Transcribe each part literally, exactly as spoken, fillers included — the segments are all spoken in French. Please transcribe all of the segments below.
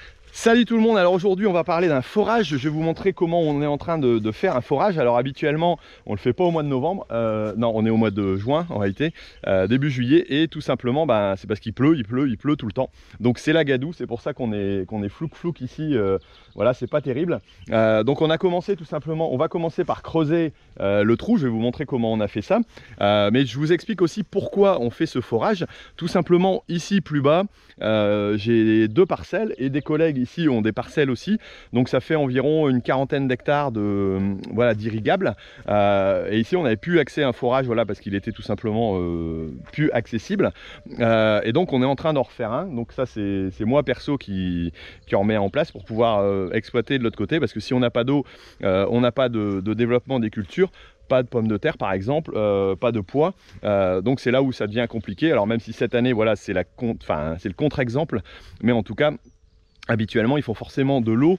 Salut tout le monde, alors aujourd'hui on va parler d'un forage. Je vais vous montrer comment on est en train de, de faire un forage. Alors habituellement on le fait pas au mois de novembre, euh, non on est au mois de juin en réalité, euh, début juillet, et tout simplement ben, c'est parce qu'il pleut, il pleut, il pleut tout le temps. Donc c'est la gadoue, c'est pour ça qu'on est, qu'on est flouk flouk ici, euh, voilà c'est pas terrible. Euh, donc on a commencé tout simplement, on va commencer par creuser euh, le trou, je vais vous montrer comment on a fait ça. Euh, mais je vous explique aussi pourquoi on fait ce forage. Tout simplement ici plus bas, euh, j'ai deux parcelles et des collègues ici ont des parcelles aussi, donc ça fait environ une quarantaine d'hectares de voilà d'irrigable, euh, et ici on n'avait plus accès à un forage, voilà, parce qu'il était tout simplement euh, plus accessible, euh, et donc on est en train d'en refaire un. Donc ça c'est moi perso qui, qui en met en place pour pouvoir euh, exploiter de l'autre côté, parce que si on n'a pas d'eau, euh, on n'a pas de, de développement des cultures, pas de pommes de terre par exemple, euh, pas de pois, euh, donc c'est là où ça devient compliqué. Alors même si cette année voilà c'est la enfin c'est le contre-exemple, mais en tout cas habituellement, il faut forcément de l'eau,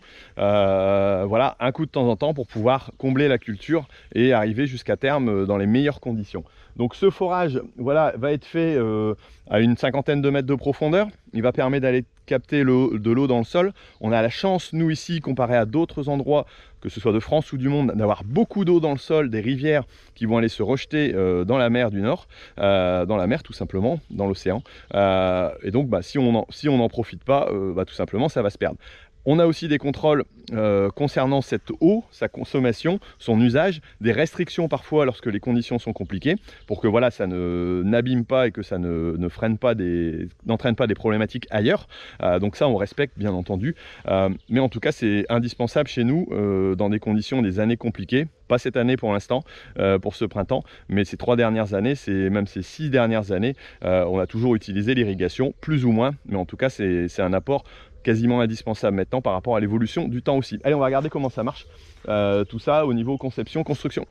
euh, voilà, un coup de temps en temps pour pouvoir combler la culture et arriver jusqu'à terme dans les meilleures conditions. Donc ce forage, voilà, va être fait euh, à une cinquantaine de mètres de profondeur. Il va permettre d'aller capter le, de l'eau dans le sol. On a la chance, nous ici, comparé à d'autres endroits, que ce soit de France ou du monde, d'avoir beaucoup d'eau dans le sol, des rivières qui vont aller se rejeter euh, dans la mer du Nord, euh, dans la mer tout simplement, dans l'océan. Euh, et donc bah, si on n'en si on n'en profite pas, euh, bah, tout simplement ça va se perdre. On a aussi des contrôles euh, concernant cette eau, sa consommation, son usage, des restrictions parfois lorsque les conditions sont compliquées, pour que voilà, ça ne n'abîme pas et que ça ne, ne freine pas des, n'entraîne pas des problématiques ailleurs. Euh, donc ça, on respecte bien entendu. Euh, mais en tout cas, c'est indispensable chez nous euh, dans des conditions, des années compliquées. Pas cette année pour l'instant, euh, pour ce printemps, mais ces trois dernières années, c'est même ces six dernières années, euh, on a toujours utilisé l'irrigation, plus ou moins, mais en tout cas, c'est un apport quasiment indispensable maintenant par rapport à l'évolution du temps aussi. Allez, on va regarder comment ça marche, euh, tout ça au niveau conception, construction.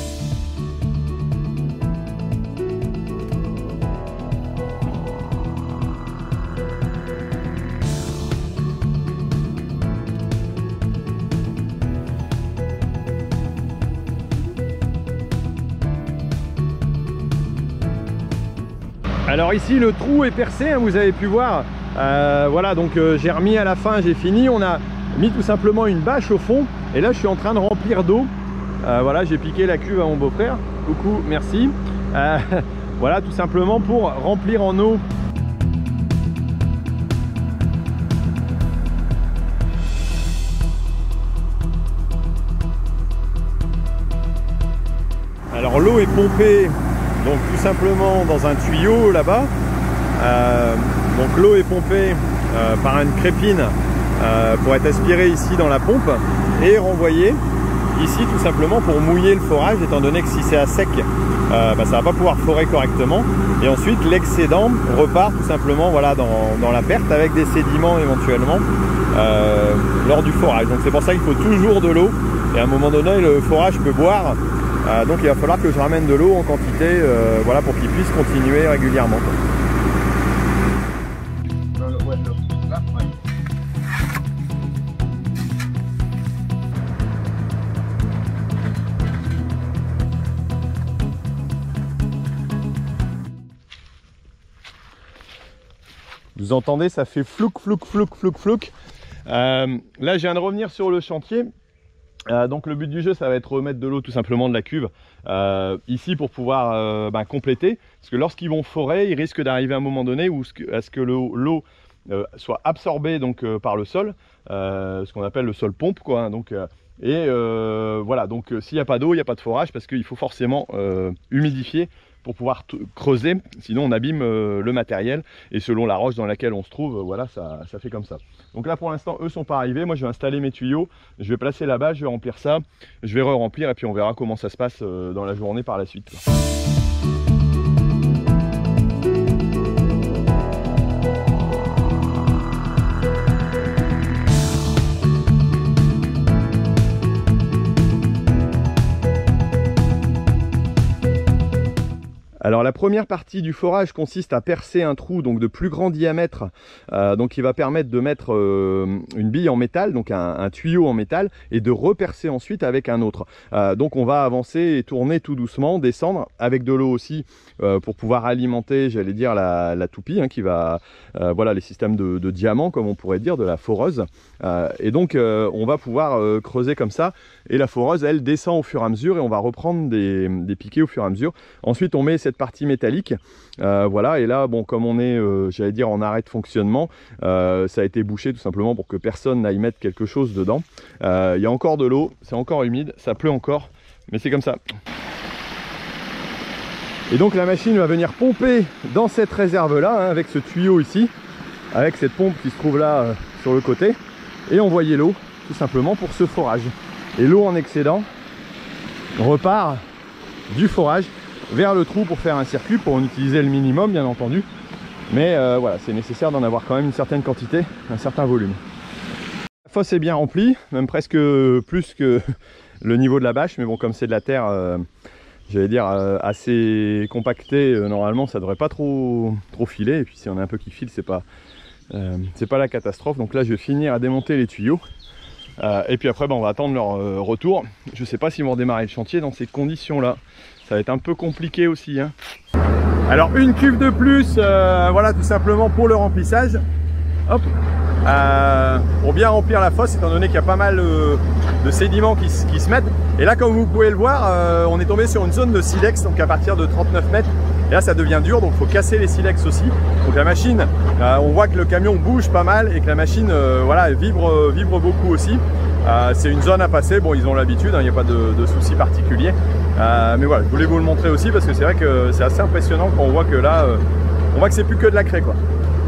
Alors ici le trou est percé, hein, vous avez pu voir, euh, voilà, donc euh, j'ai remis à la fin, j'ai fini, on a mis tout simplement une bâche au fond, et là je suis en train de remplir d'eau. Euh, voilà, j'ai piqué la cuve à mon beau-frère, coucou, merci. Euh, voilà, tout simplement pour remplir en eau. Alors l'eau est pompée donc tout simplement dans un tuyau là-bas. Euh, donc l'eau est pompée euh, par une crépine euh, pour être aspirée ici dans la pompe et renvoyée ici tout simplement pour mouiller le forage, étant donné que si c'est à sec, euh, bah, ça va pas pouvoir forer correctement. Et ensuite l'excédent repart tout simplement voilà, dans, dans la perte avec des sédiments éventuellement euh, lors du forage. Donc c'est pour ça qu'il faut toujours de l'eau, et à un moment donné le forage peut boire. Euh, donc il va falloir que je ramène de l'eau en quantité euh, voilà, pour qu'il puisse continuer régulièrement, quoi. Vous entendez, ça fait flouk flouk flouk flouk flouk. Euh, là je viens de revenir sur le chantier. Euh, donc le but du jeu, ça va être remettre de l'eau tout simplement de la cuve euh, ici pour pouvoir euh, ben, compléter, parce que lorsqu'ils vont forer, ils risquent d'arriver à un moment donné où à ce que l'eau euh, soit absorbée donc euh, par le sol, euh, ce qu'on appelle le sol pompe, quoi, hein, donc euh, et euh, voilà, donc euh, s'il n'y a pas d'eau, il n'y a pas de forage, parce qu'il faut forcément euh, humidifier pour pouvoir creuser, sinon on abîme euh, le matériel, et selon la roche dans laquelle on se trouve, euh, voilà, ça, ça fait comme ça. Donc là pour l'instant eux sont pas arrivés, moi je vais installer mes tuyaux, je vais placer là-bas, je vais remplir ça, je vais re-remplir, et puis on verra comment ça se passe euh, dans la journée par la suite, quoi. Alors la première partie du forage consiste à percer un trou donc de plus grand diamètre, euh, donc qui va permettre de mettre euh, une bille en métal, donc un, un tuyau en métal, et de repercer ensuite avec un autre. Euh, donc on va avancer et tourner tout doucement, descendre avec de l'eau aussi euh, pour pouvoir alimenter, j'allais dire, la, la toupie, hein, qui va, euh, voilà, les systèmes de, de diamants, comme on pourrait dire, de la foreuse. Euh, et donc euh, on va pouvoir euh, creuser comme ça, et la foreuse, elle descend au fur et à mesure, et on va reprendre des, des piquets au fur et à mesure. Ensuite on met cette partie métallique, euh, voilà, et là bon, comme on est euh, j'allais dire en arrêt de fonctionnement, euh, ça a été bouché tout simplement pour que personne n'aille mettre quelque chose dedans. Euh, il y a encore de l'eau, c'est encore humide, ça pleut encore, mais c'est comme ça. Et donc la machine va venir pomper dans cette réserve là, hein, avec ce tuyau ici, avec cette pompe qui se trouve là euh, sur le côté, et envoyer l'eau tout simplement pour ce forage. Et l'eau en excédent repart du forage vers le trou pour faire un circuit, pour en utiliser le minimum bien entendu, mais euh, voilà, c'est nécessaire d'en avoir quand même une certaine quantité, un certain volume. La fosse est bien remplie, même presque plus que le niveau de la bâche, mais bon, comme c'est de la terre euh, j'allais dire euh, assez compactée, euh, normalement ça devrait pas trop trop filer, et puis si on a un peu qui file, c'est pas euh, c'est pas la catastrophe. Donc là je vais finir à démonter les tuyaux. Euh, et puis après bah, on va attendre leur euh, retour. Je sais pas s'ils vont redémarrer le chantier dans ces conditions là, ça va être un peu compliqué aussi, hein. Alors une cuve de plus, euh, voilà, tout simplement pour le remplissage. Hop, euh, pour bien remplir la fosse, étant donné qu'il y a pas mal euh, de sédiments qui, qui se mettent. Et là, comme vous pouvez le voir, euh, on est tombé sur une zone de silex, donc à partir de trente-neuf mètres. Et là ça devient dur, donc il faut casser les silex aussi. Donc la machine, euh, on voit que le camion bouge pas mal et que la machine euh, voilà, vibre, vibre beaucoup aussi. Euh, c'est une zone à passer, bon ils ont l'habitude, il n'y a pas de, de soucis particuliers. Euh, mais voilà, je voulais vous le montrer aussi parce que c'est vrai que c'est assez impressionnant quand on voit que là, euh, on voit que c'est plus que de la craie, quoi.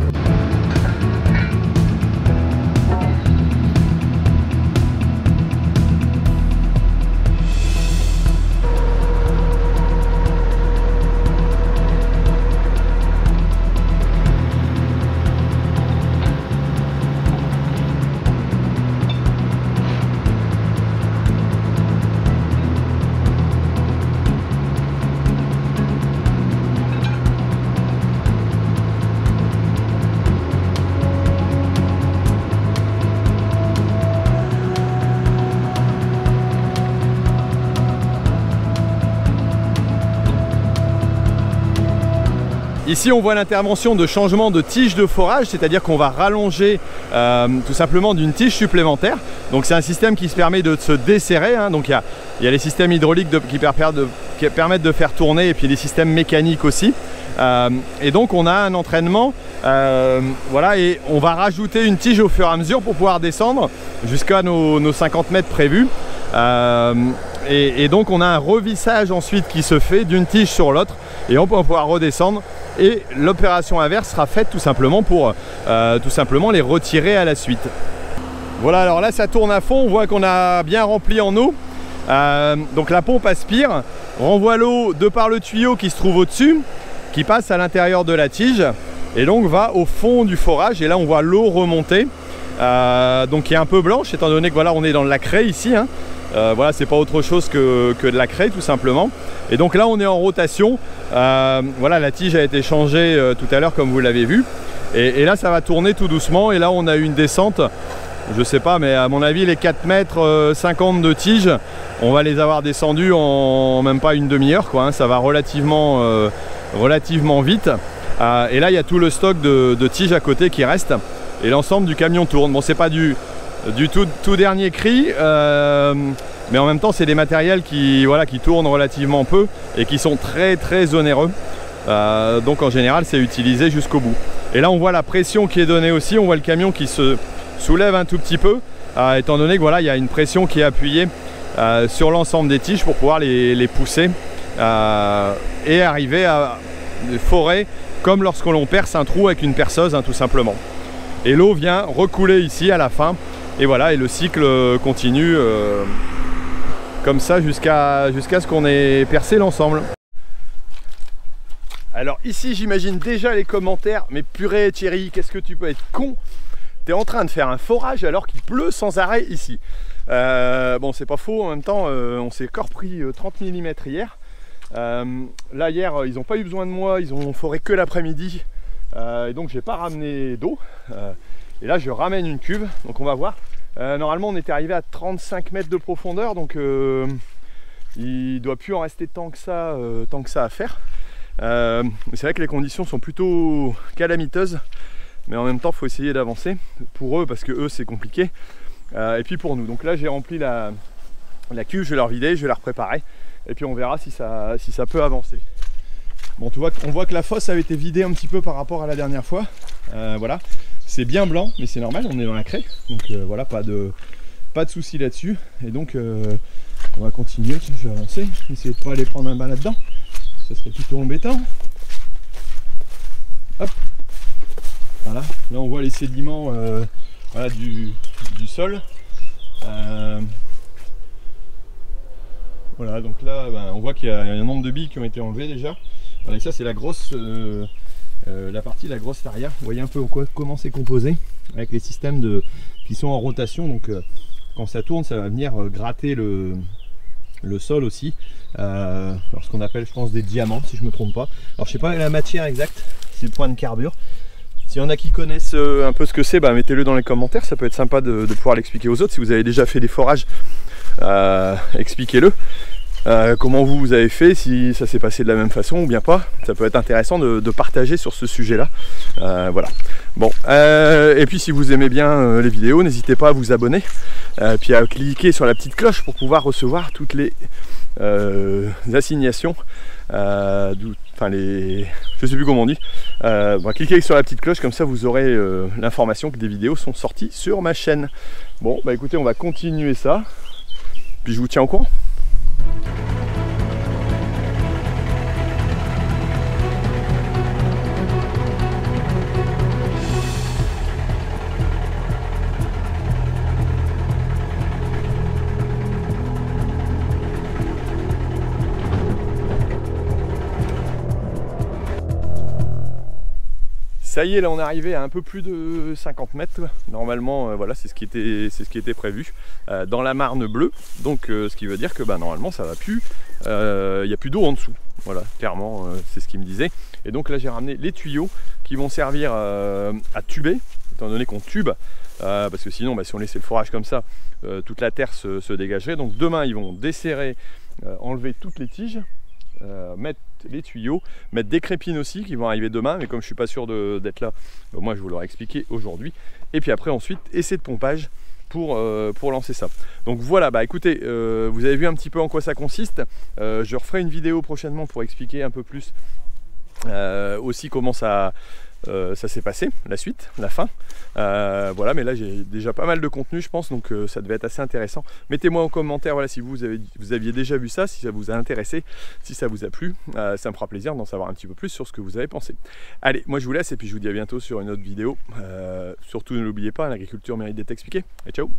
Ici on voit l'intervention de changement de tige de forage, c'est-à-dire qu'on va rallonger euh, tout simplement d'une tige supplémentaire. Donc c'est un système qui se permet de se desserrer, hein. Donc il y a, y a les systèmes hydrauliques de, qui, permettent de, qui permettent de faire tourner, et puis les systèmes mécaniques aussi. Euh, et donc on a un entraînement, euh, voilà, et on va rajouter une tige au fur et à mesure pour pouvoir descendre jusqu'à nos, nos cinquante mètres prévus. Euh, et, et donc on a un revissage ensuite qui se fait d'une tige sur l'autre, et on peut pouvoir redescendre. Et l'opération inverse sera faite tout simplement pour euh, tout simplement les retirer à la suite. Voilà, alors là ça tourne à fond, on voit qu'on a bien rempli en eau. Euh, donc la pompe aspire, renvoie l'eau de par le tuyau qui se trouve au-dessus, qui passe à l'intérieur de la tige, et donc va au fond du forage. Et là on voit l'eau remonter, euh, donc qui est un peu blanche, étant donné que voilà, on est dans de la craie ici, hein. Euh, voilà, c'est pas autre chose que, que de la craie tout simplement. Et donc là on est en rotation, euh, voilà, la tige a été changée euh, tout à l'heure comme vous l'avez vu, et, et là ça va tourner tout doucement. Et là on a une descente, je sais pas, mais à mon avis les quatre mètres cinquante de tige, on va les avoir descendus en même pas une demi-heure, quoi, hein. Ça va relativement, euh, relativement vite, euh, et là il y a tout le stock de, de tiges à côté qui reste, et l'ensemble du camion tourne. Bon, c'est pas du du tout, tout dernier cri, euh, mais en même temps c'est des matériels qui, voilà, qui tournent relativement peu et qui sont très très onéreux, euh, donc en général c'est utilisé jusqu'au bout. Et là on voit la pression qui est donnée aussi, on voit le camion qui se soulève un tout petit peu, euh, étant donné que voilà, il y a une pression qui est appuyée euh, sur l'ensemble des tiges pour pouvoir les, les pousser euh, et arriver à forer comme lorsque l'on perce un trou avec une perceuse, hein, tout simplement. Et l'eau vient recouler ici à la fin. Et voilà, et le cycle continue euh, comme ça jusqu'à jusqu'à ce qu'on ait percé l'ensemble. Alors ici j'imagine déjà les commentaires, mais purée Thierry, qu'est-ce que tu peux être con, t'es en train de faire un forage alors qu'il pleut sans arrêt ici. Euh, bon, c'est pas faux, en même temps euh, on s'est encore pris trente millimètres hier, Euh, là hier, ils n'ont pas eu besoin de moi, ils ont foré que l'après-midi. Euh, et donc j'ai pas ramené d'eau. Euh, et là je ramène une cuve, donc on va voir. Euh, normalement on était arrivé à trente-cinq mètres de profondeur, donc euh, il doit plus en rester tant que ça, euh, tant que ça à faire. Euh, c'est vrai que les conditions sont plutôt calamiteuses, mais en même temps il faut essayer d'avancer pour eux parce que eux c'est compliqué. Euh, et puis pour nous, donc là j'ai rempli la, la cuve, je vais la revider, je vais la repréparer et puis on verra si ça, si ça peut avancer. Bon, tu vois, on voit que la fosse avait été vidée un petit peu par rapport à la dernière fois. Euh, voilà, c'est bien blanc, mais c'est normal, on est dans la craie. Donc euh, voilà, pas de, pas de souci là-dessus. Et donc, euh, on va continuer. Je vais avancer, essayer de pas aller prendre un bain là-dedans. Ça serait plutôt embêtant. Hop. Voilà, là on voit les sédiments euh, voilà, du, du sol. Euh, voilà, donc là, ben, on voit qu'il y a un nombre de billes qui ont été enlevées déjà. Voilà, et ça c'est la grosse, euh, euh, la partie de la grosse tarière. Vous voyez un peu quoi, comment c'est composé avec les systèmes de, qui sont en rotation. Donc euh, quand ça tourne, ça va venir euh, gratter le, le sol aussi. Euh, alors ce qu'on appelle, je pense, des diamants, si je me trompe pas. Alors je sais pas la matière exacte, c'est le point de carbure. S'il y en a qui connaissent euh, un peu ce que c'est, bah, mettez-le dans les commentaires. Ça peut être sympa de, de pouvoir l'expliquer aux autres. Si vous avez déjà fait des forages, euh, expliquez-le. Euh, comment vous, vous avez fait, si ça s'est passé de la même façon ou bien pas. Ça peut être intéressant de, de partager sur ce sujet là. Euh, voilà. Bon, euh, et puis si vous aimez bien euh, les vidéos, n'hésitez pas à vous abonner euh, puis à cliquer sur la petite cloche pour pouvoir recevoir toutes les euh, assignations, euh, enfin les, je sais plus comment on dit. Euh, bon, cliquez sur la petite cloche, comme ça vous aurez euh, l'information que des vidéos sont sorties sur ma chaîne. Bon, bah écoutez, on va continuer ça, puis je vous tiens au courant. Ça y est, là on est arrivé à un peu plus de cinquante mètres. Normalement, euh, voilà, c'est ce qui était, c'est ce qui était prévu euh, dans la Marne bleue. Donc, euh, ce qui veut dire que bah, normalement, ça va plus. Il euh, n'y a plus d'eau en dessous. Voilà, clairement, euh, c'est ce qu'il me disait. Et donc là, j'ai ramené les tuyaux qui vont servir euh, à tuber, étant donné qu'on tube. Euh, parce que sinon, bah, si on laissait le forage comme ça, euh, toute la terre se, se dégagerait. Donc demain, ils vont desserrer, euh, enlever toutes les tiges. Euh, mettre les tuyaux, mettre des crépines aussi qui vont arriver demain, mais comme je suis pas sûr d'être là, bon, moi je vous l'aurai expliqué aujourd'hui. Et puis après ensuite essai de pompage pour, euh, pour lancer ça. Donc voilà, bah écoutez, euh, vous avez vu un petit peu en quoi ça consiste. Euh, je referai une vidéo prochainement pour expliquer un peu plus euh, aussi comment ça Euh, ça s'est passé, la suite, la fin. Euh, voilà, mais là j'ai déjà pas mal de contenu, je pense, donc euh, ça devait être assez intéressant. Mettez-moi en commentaire, voilà, si vous, avez, vous aviez déjà vu ça, si ça vous a intéressé, si ça vous a plu. Euh, ça me fera plaisir d'en savoir un petit peu plus sur ce que vous avez pensé. Allez, moi je vous laisse et puis je vous dis à bientôt sur une autre vidéo. Euh, surtout ne l'oubliez pas, l'agriculture mérite d'être expliquée. Et ciao!